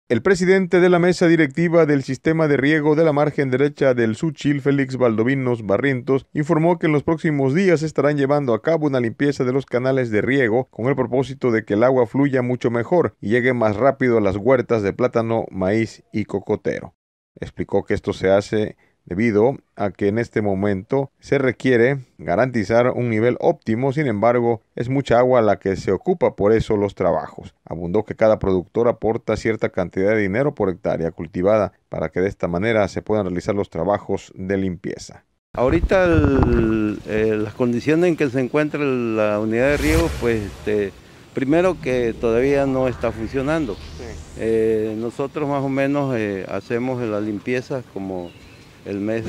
El presidente de la mesa directiva del sistema de riego de la margen derecha del Suchil, Félix Valdovinos Barrientos, informó que en los próximos días estarán llevando a cabo una limpieza de los canales de riego con el propósito de que el agua fluya mucho mejor y llegue más rápido a las huertas de plátano, maíz y cocotero. Explicó que esto se hace debido a que en este momento se requiere garantizar un nivel óptimo, sin embargo, es mucha agua la que se ocupa por eso los trabajos. Abundó que cada productor aporta cierta cantidad de dinero por hectárea cultivada para que de esta manera se puedan realizar los trabajos de limpieza. Ahorita las condiciones en que se encuentra la unidad de riego, pues primero que todavía no está funcionando. Sí. Nosotros más o menos hacemos la limpieza como el mes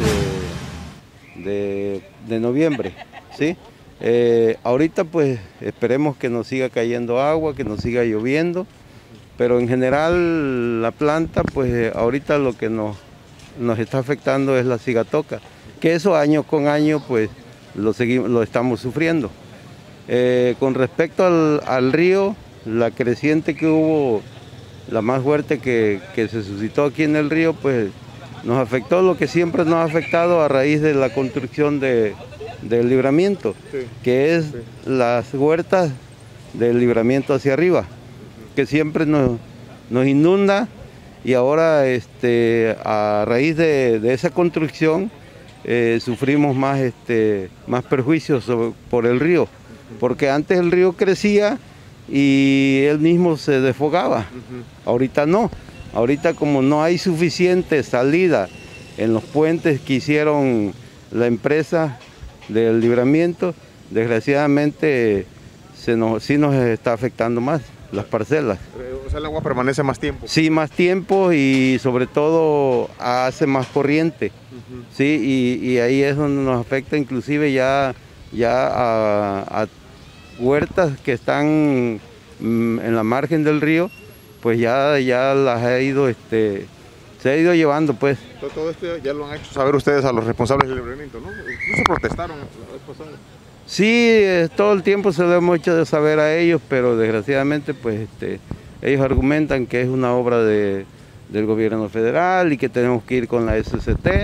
de noviembre, ¿sí? Ahorita pues esperemos que nos siga cayendo agua, que nos siga lloviendo, pero en general la planta pues ahorita lo que nos está afectando es la cigatoca, que eso año con año pues lo estamos sufriendo. Con respecto al río, la creciente que hubo, la más fuerte que se suscitó aquí en el río, pues nos afectó lo que siempre nos ha afectado a raíz de la construcción del libramiento, sí, que es las huertas del libramiento hacia arriba, que siempre nos inunda, y ahora a raíz de esa construcción sufrimos más perjuicios por el río, porque antes el río crecía y él mismo se desfogaba, ahorita no. Ahorita como no hay suficiente salida en los puentes que hicieron la empresa del libramiento, desgraciadamente sí nos está afectando más las parcelas. O sea, el agua permanece más tiempo. Sí, más tiempo y sobre todo hace más corriente. Sí, y ahí es donde nos afecta inclusive ya a huertas que están en la margen del río, pues ya las ha ido, se ha ido llevando, pues. Todo esto ya lo han hecho saber ustedes a los responsables del libramiento, ¿no? Incluso protestaron la vez pasada. Sí, todo el tiempo se lo hemos hecho saber a ellos, pero desgraciadamente, pues, ellos argumentan que es una obra del gobierno federal y que tenemos que ir con la SCT,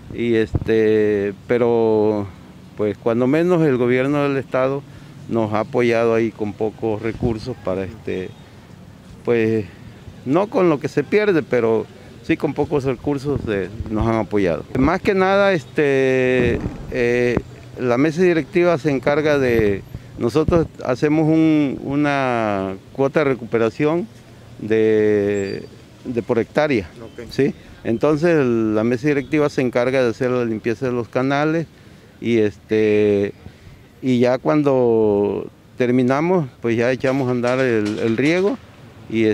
pero, pues, cuando menos el gobierno del estado nos ha apoyado ahí con pocos recursos para, pues no con lo que se pierde, pero sí con pocos recursos nos han apoyado. Más que nada, la mesa directiva se encarga nosotros hacemos una cuota de recuperación de por hectárea, okay, ¿sí? Entonces la mesa directiva se encarga de hacer la limpieza de los canales y ya cuando terminamos, pues ya echamos a andar el riego. Y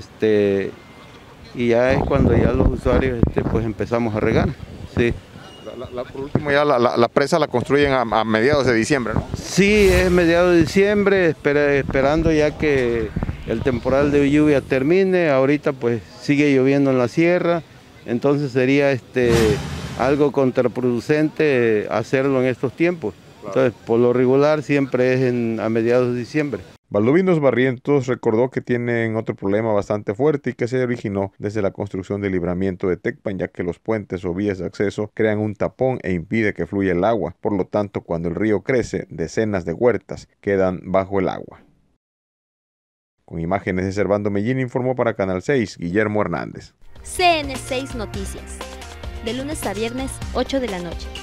ya es cuando ya los usuarios pues empezamos a regar, sí. Por último, ya la presa la construyen a mediados de diciembre, ¿no? Sí, es mediados de diciembre, esperando ya que el temporal de lluvia termine. Ahorita pues sigue lloviendo en la sierra, entonces sería algo contraproducente hacerlo en estos tiempos. Claro. Entonces, por lo regular siempre es a mediados de diciembre. Valdovinos Barrientos recordó que tienen otro problema bastante fuerte y que se originó desde la construcción del libramiento de Tecpan, ya que los puentes o vías de acceso crean un tapón e impide que fluya el agua. Por lo tanto, cuando el río crece, decenas de huertas quedan bajo el agua. Con imágenes de Servando Mellín, informó para Canal 6, Guillermo Hernández. CN6 Noticias, de lunes a viernes, 8 de la noche.